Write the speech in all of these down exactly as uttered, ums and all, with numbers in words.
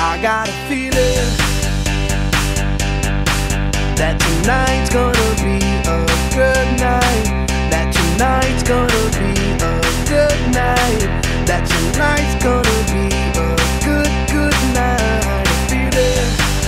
I got a feeling that tonight's gonna be a good night. That tonight's gonna be a good night. That tonight's gonna be a good, good night. I feel it.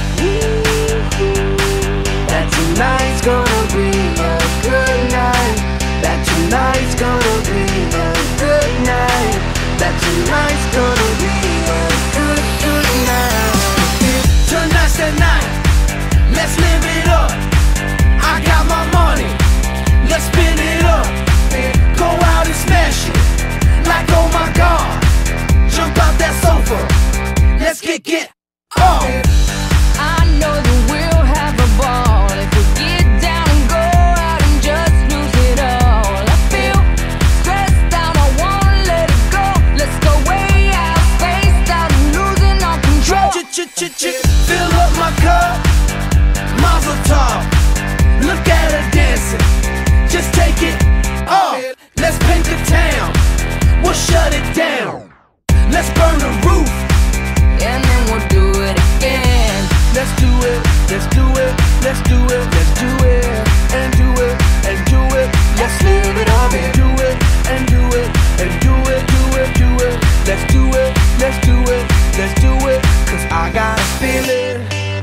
That tonight's gonna be a good night. That tonight's gonna be a good night. That tonight's gonna be a good, good night. Tonight's the night. Let's live it up. I got my money. Let's spin it up. Go out and smash it. Like oh my God. Jump out that sofa. Let's get get up. I know that we'll have a ball if we get down and go out and just lose it all. I feel stressed out, I wanna let it go. Let's go way out, spaced out and losing all control. Fill up my cup, Mazel tov. Look at her dancing, just take it off. Let's paint the town, we'll shut it down. Let's burn the roof, and then we'll do it again. let's do it, let's do it, let's do it, let's do it, and do it, and do it. Let's live it up and do it, and do it, and do it, do it, do it. Let's do it, let's do it, let's do it. Cause I got a feeling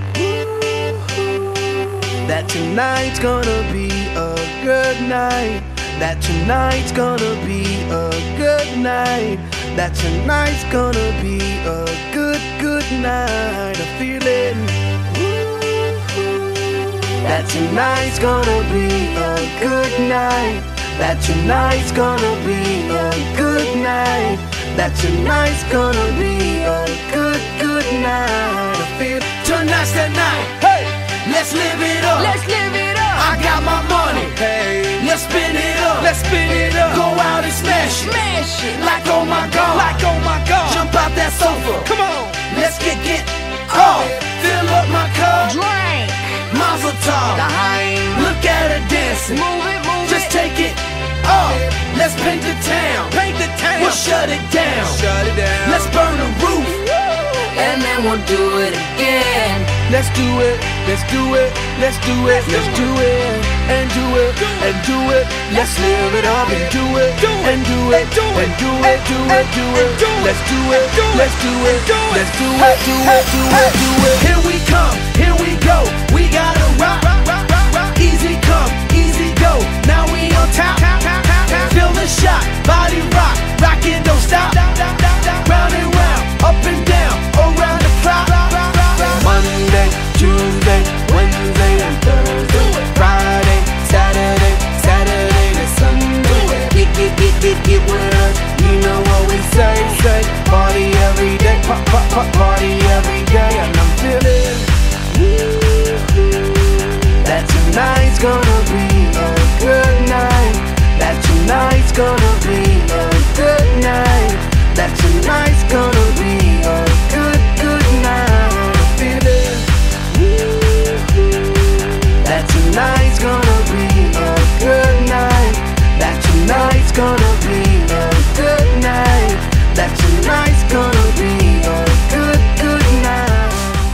that tonight's gonna be a good night. That tonight's gonna be a good night. That tonight's gonna be a good, good night. I feel it. That tonight's gonna be a good night. That tonight's gonna be a good night. That tonight's gonna be a good, good night. I feel tonight's the night. Hey, let's live it up. Let's live it up. I got my money. Hey, let's spin it up. Let's spin it up. Go out and smash it. Smash it. Like oh my God. Like oh my God. Jump out that sofa. Come on. Let's get get off. Fill up my cup. Drink. Mazel tov. Daheim. Look at her dancing. Move it, move Just it. take it off. Let's paint the town. Paint the town. We'll shut it down. Shut it down. Let's burn the roof. And then we'll do it again. Let's do it, let's do it, let's do it, let's do it, and do it, and do it. Let's live it up and do it, and do it, and do it, do it, do it. Let's do it, let's do it, let's do it, do it, do it, do it. Here we come, here we go. We gotta rock, easy come, easy go. Now we on top, feel the shot, body rock, rockin' don't stop. Round and round, up and down, around the clock. Monday, Tuesday, Wednesday and Thursday, Friday, Saturday, Saturday to Sunday. Get, get, get, get, get with us. You know what we say, say. Party every day, pop, pop, pop, party every day. And I'm feeling that tonight's gonna be a good night. That tonight's gonna be a good night. That tonight's gonna be a good, good night. I feel it. That tonight's gonna be a good night. That tonight's gonna be a good night. That tonight's gonna be a good, good night.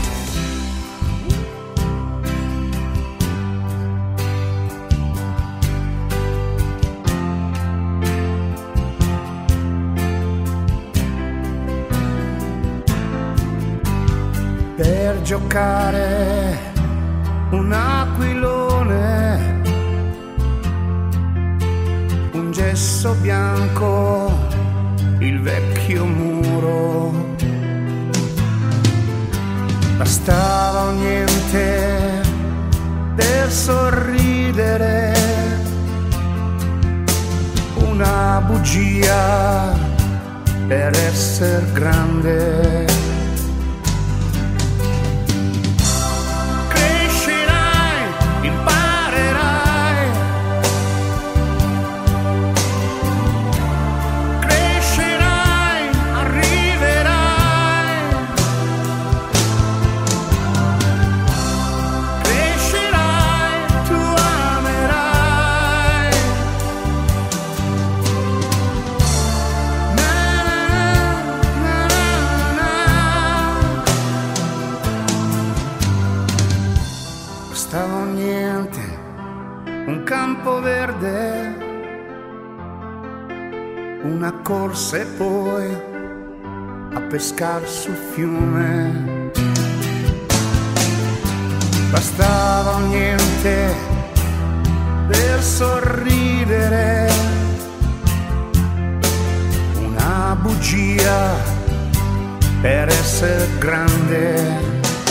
Per giocare un aquilone, un gesso bianco, il vecchio muro. Bastava un niente per sorridere, una bugia per essere grande. Na, na, na, na, na. campo verde, una corsa e poi a pescar sul fiume. Bastava niente per sorridere, una bugia per essere grande.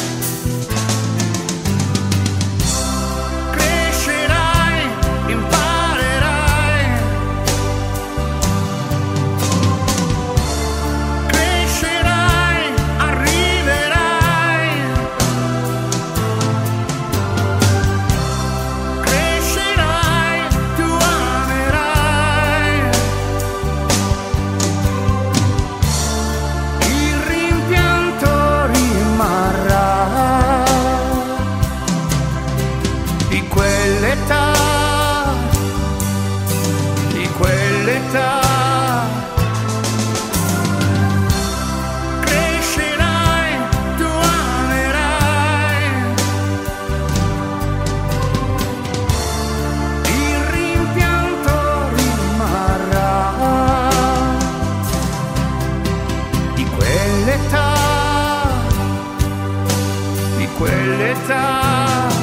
Di quell'età crescerai, tu amerai, il rimpianto rimarrà. Di quell'età, di quell'età